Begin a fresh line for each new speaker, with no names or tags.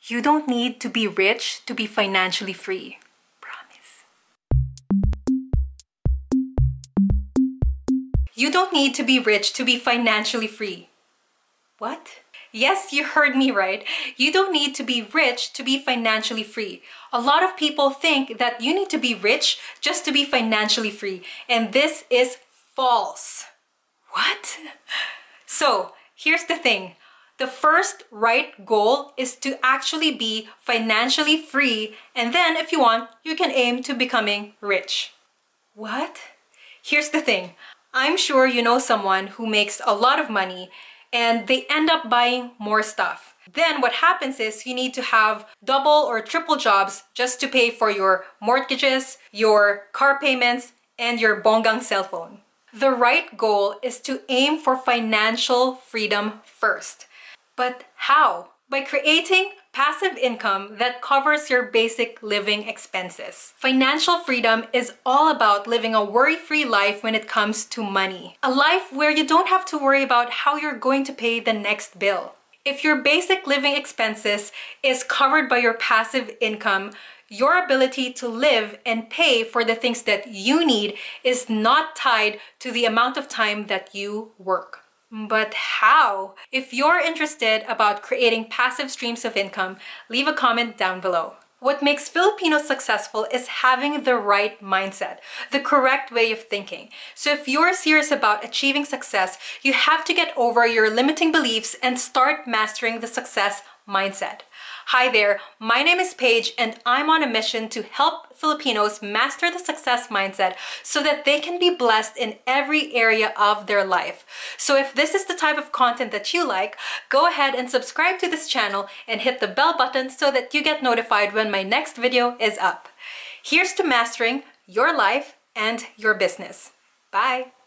You don't need to be rich to be financially free. Promise. You don't need to be rich to be financially free. What? Yes, you heard me right. You don't need to be rich to be financially free. A lot of people think that you need to be rich just to be financially free, and this is false. What? So, here's the thing. The first right goal is to actually be financially free, and then if you want, you can aim to becoming rich. What? Here's the thing. I'm sure you know someone who makes a lot of money and they end up buying more stuff. Then what happens is you need to have double or triple jobs just to pay for your mortgages, your car payments, and your bonggang cell phone. The right goal is to aim for financial freedom first. But how? By creating passive income that covers your basic living expenses. Financial freedom is all about living a worry-free life when it comes to money. A life where you don't have to worry about how you're going to pay the next bill. If your basic living expenses is covered by your passive income, your ability to live and pay for the things that you need is not tied to the amount of time that you work. But how? If you're interested about creating passive streams of income, leave a comment down below. What makes Filipinos successful is having the right mindset, the correct way of thinking. So if you're serious about achieving success, you have to get over your limiting beliefs and start mastering the success mindset. Hi there, my name is Paige and I'm on a mission to help Filipinos master the success mindset so that they can be blessed in every area of their life. So if this is the type of content that you like, go ahead and subscribe to this channel and hit the bell button so that you get notified when my next video is up. Here's to mastering your life and your business. Bye!